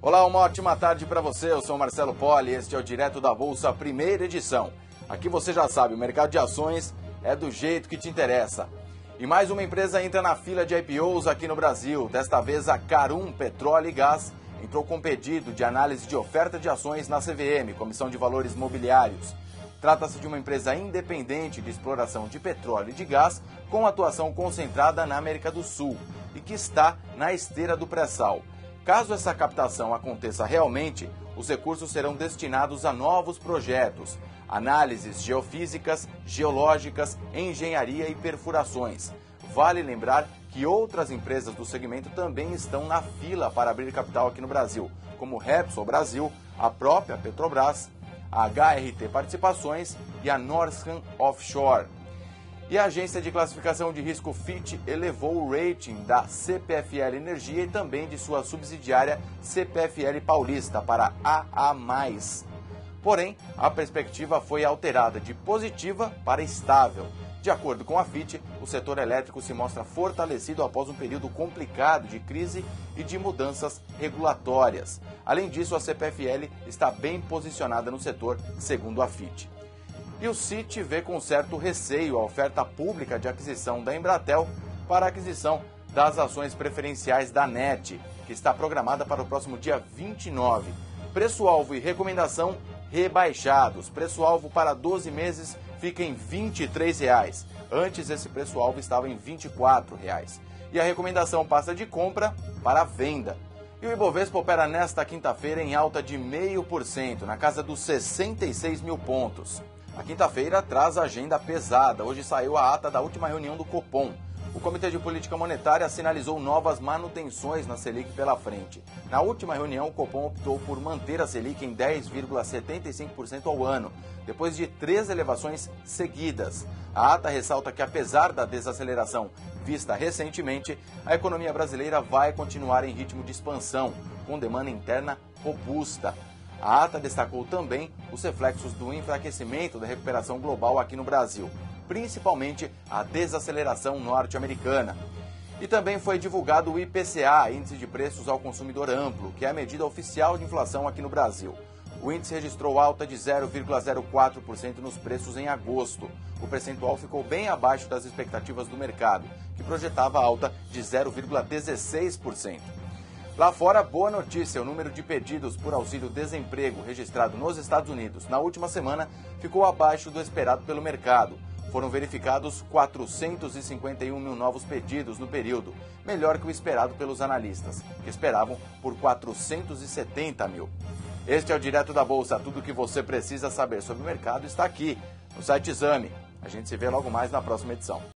Olá, uma ótima tarde para você. Eu sou Marcelo Poli, este é o Direto da Bolsa, primeira edição. Aqui você já sabe, o mercado de ações é do jeito que te interessa. E mais uma empresa entra na fila de IPOs aqui no Brasil. Desta vez a Carum Petróleo e Gás entrou com pedido de análise de oferta de ações na CVM, Comissão de Valores Mobiliários. Trata-se de uma empresa independente de exploração de petróleo e de gás com atuação concentrada na América do Sul e que está na esteira do pré-sal. Caso essa captação aconteça realmente, os recursos serão destinados a novos projetos, análises geofísicas, geológicas, engenharia e perfurações. Vale lembrar que outras empresas do segmento também estão na fila para abrir capital aqui no Brasil, como Repsol Brasil, a própria Petrobras, a HRT Participações e a Norskan Offshore. E a agência de classificação de risco Fitch elevou o rating da CPFL Energia e também de sua subsidiária CPFL Paulista para AA+. Porém, a perspectiva foi alterada de positiva para estável. De acordo com a Fitch, o setor elétrico se mostra fortalecido após um período complicado de crise e de mudanças regulatórias. Além disso, a CPFL está bem posicionada no setor, segundo a Fitch. E o Citi vê com certo receio a oferta pública de aquisição da Embratel para a aquisição das ações preferenciais da NET, que está programada para o próximo dia 29. Preço-alvo e recomendação rebaixados. Preço-alvo para 12 meses fica em R$ 23. Antes, esse preço-alvo estava em R$ 24. E a recomendação passa de compra para venda. E o Ibovespa opera nesta quinta-feira em alta de 0,5%, na casa dos 66 mil pontos. A quinta-feira traz agenda pesada. Hoje saiu a ata da última reunião do Copom. O Comitê de Política Monetária sinalizou novas manutenções na Selic pela frente. Na última reunião, o Copom optou por manter a Selic em 10,75% ao ano, depois de 3 elevações seguidas. A ata ressalta que, apesar da desaceleração vista recentemente, a economia brasileira vai continuar em ritmo de expansão, com demanda interna robusta. A ata destacou também os reflexos do enfraquecimento da recuperação global aqui no Brasil, principalmente a desaceleração norte-americana. E também foi divulgado o IPCA, Índice de Preços ao Consumidor Amplo, que é a medida oficial de inflação aqui no Brasil. O índice registrou alta de 0,04% nos preços em agosto. O percentual ficou bem abaixo das expectativas do mercado, que projetava alta de 0,16%. Lá fora, boa notícia, o número de pedidos por auxílio-desemprego registrado nos Estados Unidos na última semana ficou abaixo do esperado pelo mercado. Foram verificados 451 mil novos pedidos no período, melhor que o esperado pelos analistas, que esperavam por 470 mil. Este é o Direto da Bolsa. Tudo o que você precisa saber sobre o mercado está aqui, no site Exame. A gente se vê logo mais na próxima edição.